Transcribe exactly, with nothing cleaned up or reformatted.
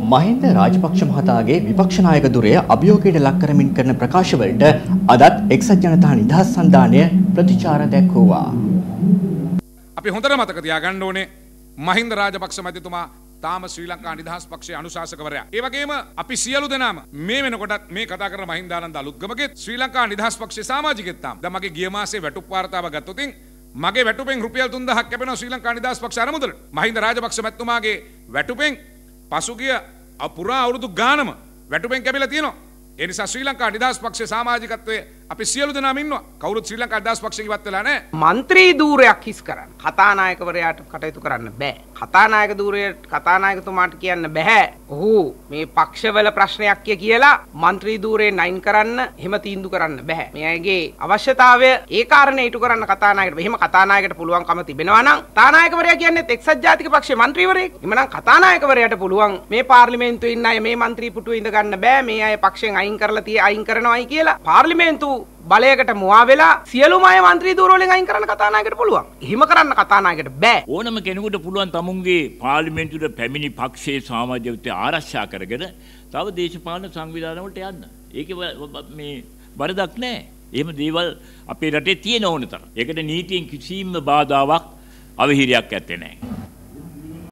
මහින්ද රාජපක්ෂ මහතාගේ විපක්ෂ නායක ධුරය අභියෝගයට ලක් කරමින් කරන ප්‍රකාශවලට අදත් එක්සත් ජනතා නිදහස් සන්ධානය ප්‍රතිචාර දැක්වුවා. අපි හොඳට මතක තියාගන්න ඕනේ මහින්ද රාජපක්ෂ මැතිතුමා තාම ශ්‍රී ලංකා නිදහස් පක්ෂයේ අනුශාසකවරයා. ඒ වගේම අපි සියලු දෙනාම මේ වෙනකොටත් මේ කතා කරන මහින්දානන්ද අලුත්ගමගේ ශ්‍රී ලංකා නිදහස් පක්ෂයේ සමාජිකයෙක් තාම. දැන් මගේ ගිය මාසේ වැටුප් වාර්තාව ගත්තොත් මගේ වැටුපෙන් රුපියල් තුන්දහක් කැපෙනවා ශ්‍රී ලංකා නිදහස් පක්ෂ අරමුදලට. මහින්ද රාජපක්ෂ මැතිතුමාගේ වැටුපෙන් පසුගිය පුරා අවුරුදු ගානම වැටුපෙන් කැපිලා තියෙනවා. ඒ නිසා ශ්‍රී ලංකා නිදහස් පක්ෂයේ සමාජිකත්වයේ අපි සියලු දෙනාම ඉන්නවා. කවුරුත් ශ්‍රී ලංකා නිදහස් පක්ෂයෙන් ඉවත් වෙලා නැහැ. മന്ത്രി ධූරයක් හිස් කරන්න කතානායකවරයාට කටයුතු කරන්න බෑ. කතානායක ධූරයේ කතානායකතුමාට කියන්න බෑ. ඔහු මේ පක්ෂවල ප්‍රශ්නයක් කිය කියලා മന്ത്രി ධූරයෙන් අයින් කරන්න එහෙම තීන්දුව කරන්න බෑ. මෙයාගේ අවශ්‍යතාවය ඒ කාරණේ ඉටු කරන්න කතානායකට එහෙම කතානායකට පුළුවන්කම තිබෙනවා නම් කතානායකවරයා කියන්නේ එක්සත් ජාතික පක්ෂයේ മന്ത്രിවරයෙක්. එමනම් කතානායකවරයාට පුළුවන් මේ පාර්ලිමේන්තුවේ ඉන්න අය මේ മന്ത്രി පුටුවේ ඉඳ ගන්න බෑ. මේ අය පක්ෂයෙන් අයින් කරලා tie අයින් කරනවායි කියලා පාර්ලිමේන්තුව බලයකට මුවා වෙලා සියලුම අය മന്ത്രി ධූර වලින් අයින් කරන්න කතානායකට පුළුවන්. එහෙම කරන්න කතානායකට බෑ. ඕනම කෙනෙකුට පුළුවන් තමුන්ගේ පාර්ලිමේන්තුවට පැමිණි පක්ෂයේ සමාජයත් ආරක්ෂා කරගෙන තව දේශපාලන සංවිධාන වලට යන්න. ඒකේ මේ වරදක් නැහැ. එහෙම දේවල් අපේ රටේ තියෙන ඕන තරම්. ඒකට නීතියෙන් කිසිම බාධාවක් අවහිරයක් ඇත්තේ නැහැ.